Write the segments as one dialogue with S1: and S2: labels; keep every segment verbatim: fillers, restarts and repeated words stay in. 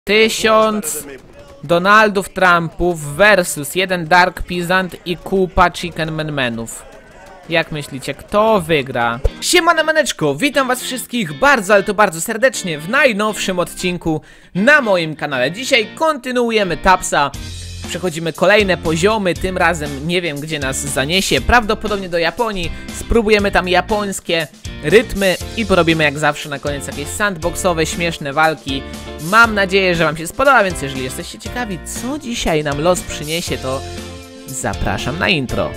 S1: Tysiąc Donaldów Trumpów versus jeden Dark Peasant i kupa Chicken Man Manów. Jak myślicie, kto wygra? Siemane maneczko, witam was wszystkich bardzo, ale to bardzo serdecznie w najnowszym odcinku na moim kanale. Dzisiaj kontynuujemy Tapsa. Przechodzimy kolejne poziomy, tym razem nie wiem gdzie nas zaniesie, prawdopodobnie do Japonii. Spróbujemy tam japońskie rytmy i porobimy jak zawsze na koniec jakieś sandboxowe, śmieszne walki. Mam nadzieję, że wam się spodoba, więc jeżeli jesteście ciekawi, co dzisiaj nam los przyniesie, to zapraszam na intro.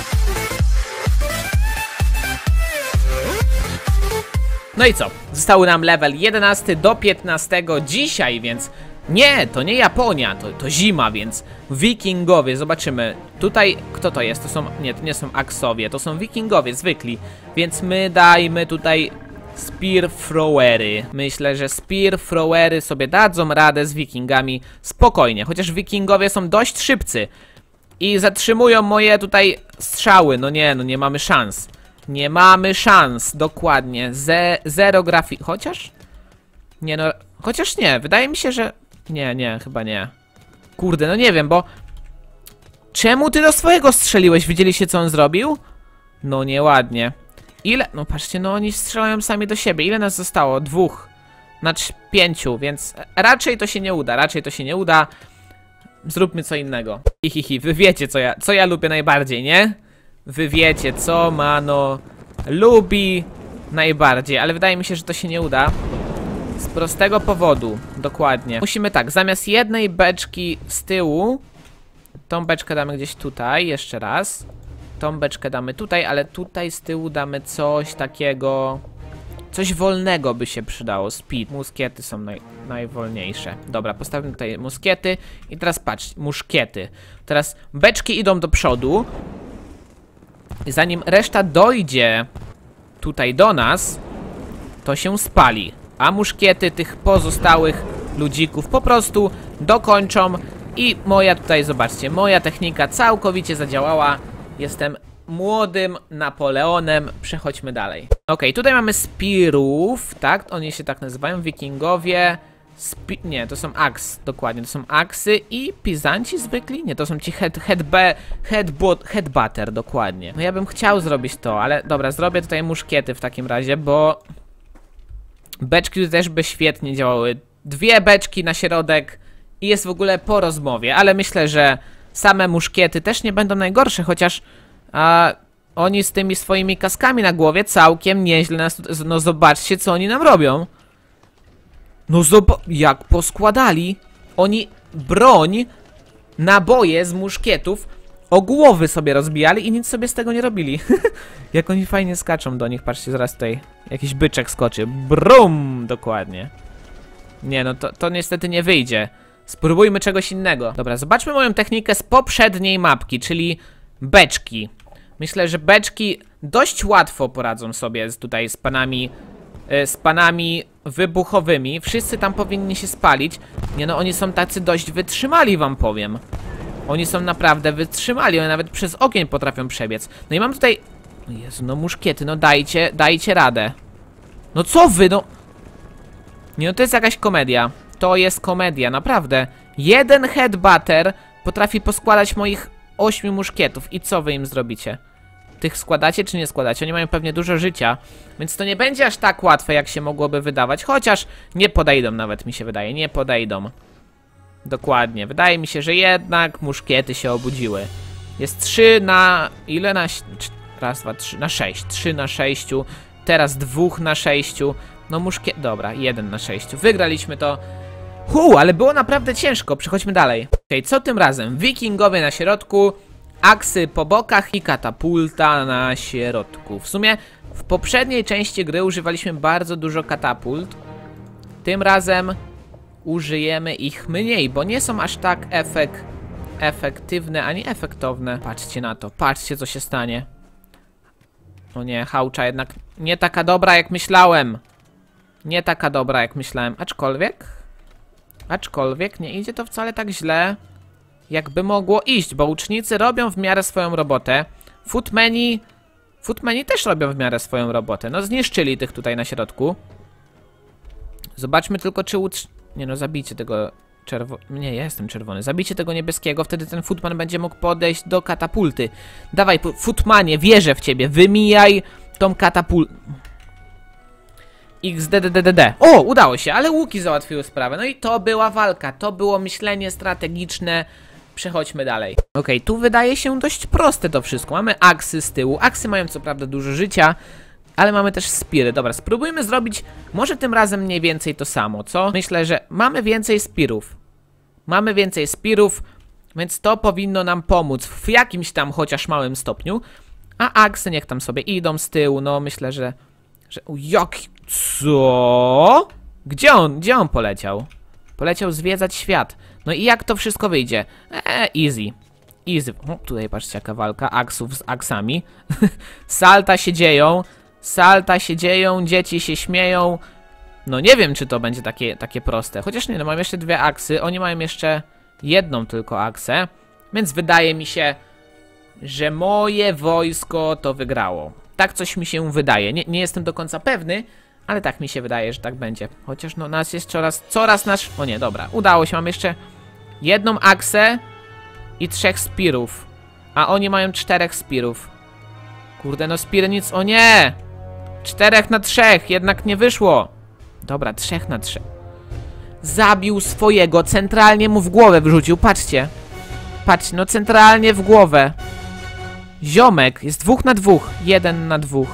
S1: No i co? Został nam level jedenasty do piętnastego dzisiaj, więc nie, to nie Japonia, to, to zima, więc wikingowie, zobaczymy. Tutaj, kto to jest? To są, nie, to nie są Aksowie, to są wikingowie zwykli, więc my dajmy tutaj Spear Throwery. Myślę, że Spear Throwery sobie dadzą radę z wikingami spokojnie, chociaż wikingowie są dość szybcy i zatrzymują moje tutaj strzały. No nie, no nie mamy szans. Nie mamy szans, dokładnie. Ze, zero grafii, chociaż? Nie no, chociaż nie, wydaje mi się, że... Nie, nie, chyba nie. Kurde, no nie wiem, bo... Czemu ty do swojego strzeliłeś? Widzieliście, co on zrobił? No nieładnie. Ile? No patrzcie, no oni strzelają sami do siebie. Ile nas zostało? Dwóch. Znaczy pięciu, więc raczej to się nie uda, raczej to się nie uda. Zróbmy co innego. Hihihi, wy wiecie, co ja, co ja lubię najbardziej, nie? Wy wiecie, co Mano lubi najbardziej, ale wydaje mi się, że to się nie uda. Z prostego powodu, dokładnie. Musimy tak, zamiast jednej beczki z tyłu, tą beczkę damy gdzieś tutaj, jeszcze raz. Tą beczkę damy tutaj, ale tutaj z tyłu damy coś takiego... Coś wolnego by się przydało, speed. Muskiety są naj, najwolniejsze. Dobra, postawmy tutaj muskiety i teraz patrz, muszkiety. Teraz beczki idą do przodu. I zanim reszta dojdzie tutaj do nas, to się spali. A muszkiety tych pozostałych ludzików po prostu dokończą. I moja tutaj, zobaczcie, moja technika całkowicie zadziałała. Jestem młodym Napoleonem. Przechodźmy dalej. Ok, tutaj mamy Spearów, tak? Oni się tak nazywają, wikingowie. Spi nie, to są aks, dokładnie, to są aksy i pizanci zwykli? Nie, to są ci head, head, head, headbutter, dokładnie. No ja bym chciał zrobić to, ale dobra, zrobię tutaj muszkiety w takim razie, bo beczki też by świetnie działały. Dwie beczki na środek i jest w ogóle po rozmowie, ale myślę, że same muszkiety też nie będą najgorsze, chociaż a, oni z tymi swoimi kaskami na głowie całkiem nieźle nas, no zobaczcie, co oni nam robią. No zobacz, jak poskładali. Oni broń, naboje z muszkietów o głowy sobie rozbijali i nic sobie z tego nie robili. Jak oni fajnie skaczą do nich. Patrzcie, zaraz tutaj jakiś byczek skoczy. Brum, dokładnie. Nie, no to, to niestety nie wyjdzie. Spróbujmy czegoś innego. Dobra, zobaczmy moją technikę z poprzedniej mapki, czyli beczki. Myślę, że beczki dość łatwo poradzą sobie z, tutaj z panami... z panami wybuchowymi. Wszyscy tam powinni się spalić. Nie no, oni są tacy dość wytrzymali, wam powiem. Oni są naprawdę wytrzymali. Oni nawet przez ogień potrafią przebiec. No i mam tutaj... Jezu, no muszkiety, no dajcie, dajcie radę. No co wy, no... Nie no, to jest jakaś komedia. To jest komedia, naprawdę. Jeden headbutter potrafi poskładać moich ośmiu muszkietów. I co wy im zrobicie? Tych składacie czy nie składacie? Oni mają pewnie dużo życia, więc to nie będzie aż tak łatwe, jak się mogłoby wydawać. Chociaż nie podejdą nawet, mi się wydaje. Nie podejdą. Dokładnie. Wydaje mi się, że jednak muszkiety się obudziły. Jest trzy na... Ile na... Raz, dwa, trzy... Na sześć. trzy na sześciu. Teraz dwóch na sześciu. No muszkiet... Dobra, jeden na sześciu. Wygraliśmy to. Hu, ale było naprawdę ciężko. Przechodźmy dalej. Okej, co tym razem? Wikingowie na środku. Aksy po bokach i katapulta na środku. W sumie w poprzedniej części gry używaliśmy bardzo dużo katapult. Tym razem użyjemy ich mniej, bo nie są aż tak efek efektywne ani efektowne. Patrzcie na to, patrzcie co się stanie. O nie, hałcza jednak nie taka dobra jak myślałem. Nie taka dobra jak myślałem, aczkolwiek Aczkolwiek nie idzie to wcale tak źle, jakby mogło iść, bo łucznicy robią w miarę swoją robotę. Footmeni... Footmeni też robią w miarę swoją robotę. No zniszczyli tych tutaj na środku. Zobaczmy tylko, czy łucz... Nie no, zabijcie tego czerwo... Nie, ja jestem czerwony. Zabijcie tego niebieskiego, wtedy ten footman będzie mógł podejść do katapulty. Dawaj, footmanie, wierzę w ciebie. Wymijaj tą katapultę. X D D D D D. O, udało się, ale łuki załatwiły sprawę. No i to była walka, to było myślenie strategiczne. Przechodźmy dalej. Okej, tu wydaje się dość proste to wszystko. Mamy aksy z tyłu. Aksy mają co prawda dużo życia, ale mamy też spiry. Dobra, spróbujmy zrobić może tym razem mniej więcej to samo, co? Myślę, że mamy więcej spirów. Mamy więcej spirów, więc to powinno nam pomóc w jakimś tam chociaż małym stopniu. A aksy niech tam sobie idą z tyłu. No myślę, że... że... Jak... Co? Gdzie on? Gdzie on poleciał? Poleciał zwiedzać świat. No i jak to wszystko wyjdzie? Eee, easy. Easy. O, tutaj patrzcie jaka walka aksów z aksami. Salta się dzieją. Salta się dzieją, dzieci się śmieją. No nie wiem, czy to będzie takie, takie proste. Chociaż nie, no mam jeszcze dwie aksy. Oni mają jeszcze jedną tylko aksę. Więc wydaje mi się, że moje wojsko to wygrało. Tak coś mi się wydaje. Nie, nie jestem do końca pewny, ale tak mi się wydaje, że tak będzie. Chociaż no nas jest coraz, coraz nasz... O nie, dobra, udało się. Mam jeszcze jedną aksę i trzech spirów. A oni mają czterech spirów. Kurde, no spiry nic... O nie! Czterech na trzech, jednak nie wyszło. Dobra, trzech na trzech. Zabił swojego, centralnie mu w głowę wrzucił, patrzcie. Patrzcie, no centralnie w głowę. Ziomek, jest dwóch na dwóch, jeden na dwóch.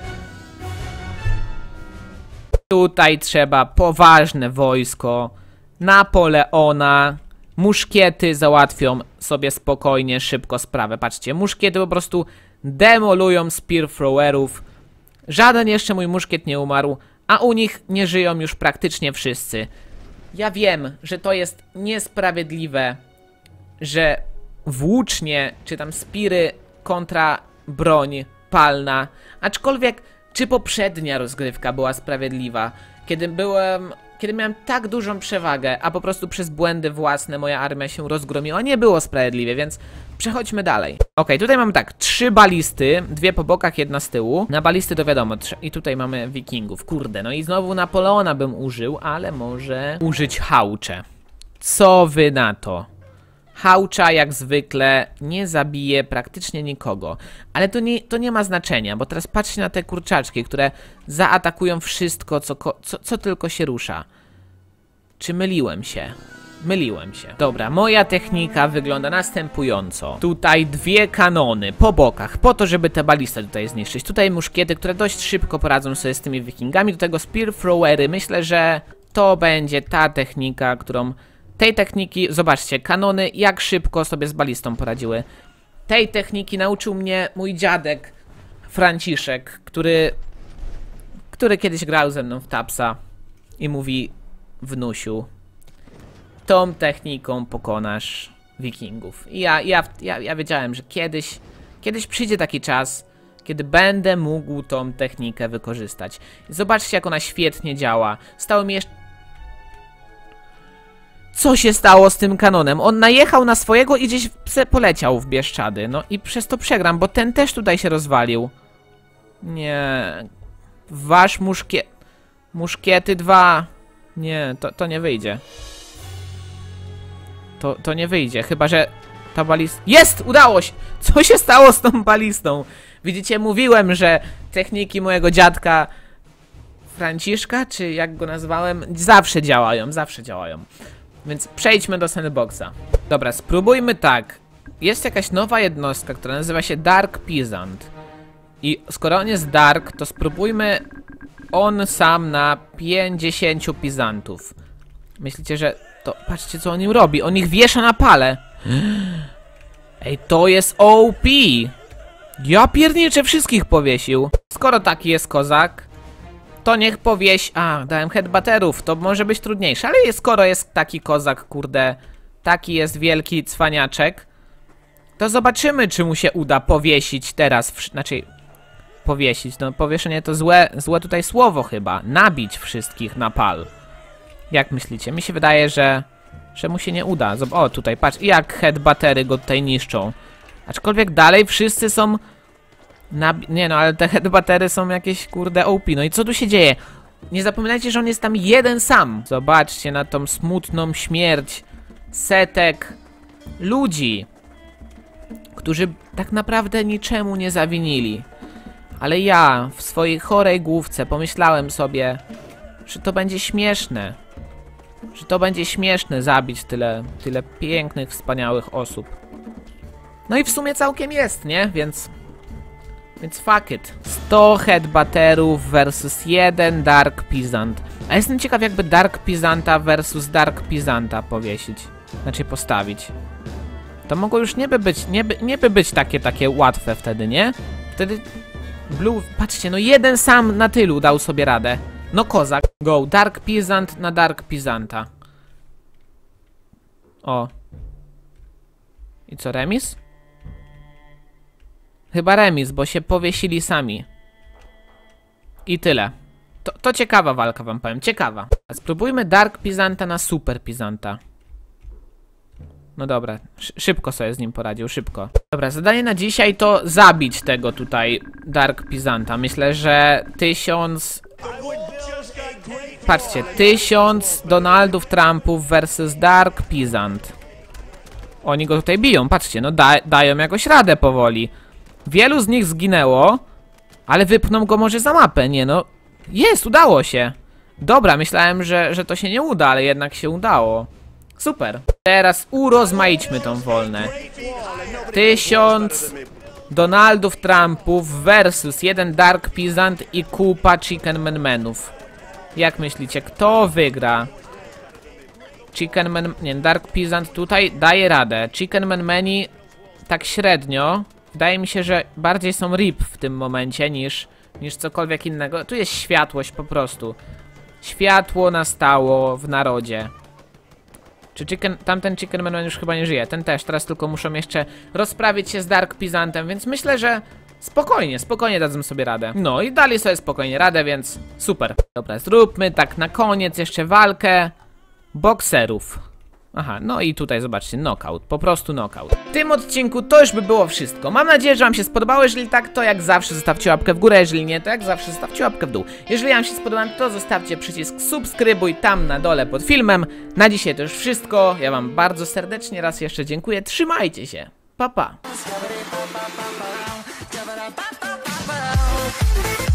S1: Tutaj trzeba poważne wojsko. Napoleona. Muszkiety załatwią sobie spokojnie, szybko sprawę. Patrzcie, muszkiety po prostu demolują spear throwerów. Żaden jeszcze mój muszkiet nie umarł, a u nich nie żyją już praktycznie wszyscy. Ja wiem, że to jest niesprawiedliwe, że włócznie, czy tam spiry kontra broń palna. Aczkolwiek, czy poprzednia rozgrywka była sprawiedliwa? Kiedy byłem... Kiedy miałem tak dużą przewagę, a po prostu przez błędy własne moja armia się rozgromiła, nie było sprawiedliwie, więc przechodźmy dalej. Ok, tutaj mamy tak, trzy balisty, dwie po bokach, jedna z tyłu. Na balisty to wiadomo, i tutaj mamy wikingów, kurde, no i znowu Napoleona bym użył, ale może użyć Haucze. Co wy na to? Haucza jak zwykle nie zabije praktycznie nikogo, ale to nie, to nie ma znaczenia, bo teraz patrzcie na te kurczaczki, które zaatakują wszystko, co, co, co tylko się rusza. Czy myliłem się? Myliłem się. Dobra, moja technika wygląda następująco. Tutaj dwie kanony po bokach, po to, żeby te balisty tutaj zniszczyć. Tutaj muszkiety, które dość szybko poradzą sobie z tymi wikingami. Do tego spear throwery. Myślę, że to będzie ta technika, którą... Tej techniki, zobaczcie, kanony jak szybko sobie z balistą poradziły. Tej techniki nauczył mnie mój dziadek Franciszek, który, który kiedyś grał ze mną w Tapsa i mówi: wnusiu, tą techniką pokonasz wikingów. I ja, ja, ja, ja wiedziałem, że kiedyś, kiedyś przyjdzie taki czas, kiedy będę mógł tą technikę wykorzystać. I zobaczcie, jak ona świetnie działa. Stało mi jeszcze... Co się stało z tym kanonem? On najechał na swojego i gdzieś poleciał w Bieszczady. No i przez to przegram, bo ten też tutaj się rozwalił. Nie. Wasz muszkiet... Muszkiety dwa. Nie, to, to nie wyjdzie. To, to nie wyjdzie, chyba że ta balista... Jest! Udało się! Co się stało z tą balistą? Widzicie, mówiłem, że techniki mojego dziadka Franciszka, czy jak go nazwałem, zawsze działają, zawsze działają. Więc przejdźmy do sandboxa. Dobra, spróbujmy tak. Jest jakaś nowa jednostka, która nazywa się Dark Peasant. I skoro on jest dark, to spróbujmy on sam na pięćdziesięciu Peasantów. Myślicie, że to... Patrzcie, co on im robi. On ich wiesza na pale. Ej, to jest O P. Ja pierniczę, wszystkich powiesił. Skoro taki jest kozak, to niech powieś... A, dałem headbutterów, to może być trudniejsze. Ale jest, skoro jest taki kozak, kurde, taki jest wielki cwaniaczek, to zobaczymy, czy mu się uda powiesić teraz... W... Znaczy... Powiesić, no powieszenie to złe, złe tutaj słowo chyba. Nabić wszystkich na pal. Jak myślicie? Mi się wydaje, że... Że mu się nie uda. Zob o, tutaj, patrz, jak headbuttery go tutaj niszczą. Aczkolwiek dalej wszyscy są... Nabi nie no, ale te headbuttery są jakieś, kurde, O P. No i co tu się dzieje? nie zapominajcie, że on jest tam jeden sam. Zobaczcie na tą smutną śmierć setek ludzi, którzy tak naprawdę niczemu nie zawinili. Ale ja w swojej chorej główce pomyślałem sobie, że to będzie śmieszne. Że to będzie śmieszne zabić tyle, tyle pięknych, wspaniałych osób. No i w sumie całkiem jest, nie? Więc... Więc fuck it. sto headbutterów versus jeden Dark Peasant. A jestem ciekaw, jakby Dark Peasanta versus Dark Peasanta powiesić. Znaczy postawić. To mogło już nie by być, nie by, nie by być takie, takie łatwe wtedy, nie? Wtedy... Blue... Patrzcie, no jeden sam na tylu dał sobie radę. No kozak. Go. Dark Peasant na Dark Peasanta. O. I co, remis? Chyba remis, bo się powiesili sami. I tyle. To, to ciekawa walka, wam powiem. Ciekawa. A spróbujmy Dark Peasanta na Super Peasanta. No dobra. Sz szybko sobie z nim poradził. Szybko. Dobra, zadanie na dzisiaj to zabić tego tutaj Dark Peasanta. Myślę, że tysiąc... Patrzcie. Tysiąc Donaldów Trumpów versus Dark Peasant. Oni go tutaj biją. Patrzcie, no da dają jakoś radę powoli. Wielu z nich zginęło, ale wypchną go może za mapę, nie no. Jest, udało się. Dobra, myślałem, że, że to się nie uda, ale jednak się udało. Super. Teraz urozmaićmy tą wolnę. Tysiąc Donaldów Trumpów versus jeden Dark Peasant i kupa Chicken Man Manów. Jak myślicie, kto wygra? Chicken Man... Nie, Dark Peasant tutaj daje radę. Chicken Man Mani tak średnio. Wydaje mi się, że bardziej są rip w tym momencie niż, niż cokolwiek innego. Tu jest światłość po prostu. Światło nastało w narodzie. Czy chicken, tamten Chicken Man już chyba nie żyje. Ten też. Teraz tylko muszą jeszcze rozprawić się z Dark Peasantem, więc myślę, że spokojnie, spokojnie dadzą sobie radę. No i dali sobie spokojnie radę, więc super. Dobra, zróbmy tak na koniec jeszcze walkę bokserów. Aha, no i tutaj zobaczcie, knockout, po prostu knockout. W tym odcinku to już by było wszystko. Mam nadzieję, że wam się spodobało. Jeżeli tak, to jak zawsze zostawcie łapkę w górę. Jeżeli nie, to jak zawsze zostawcie łapkę w dół. Jeżeli wam się spodoba, to zostawcie przycisk subskrybuj tam na dole pod filmem. Na dzisiaj to już wszystko. Ja wam bardzo serdecznie raz jeszcze dziękuję. Trzymajcie się. Pa, pa.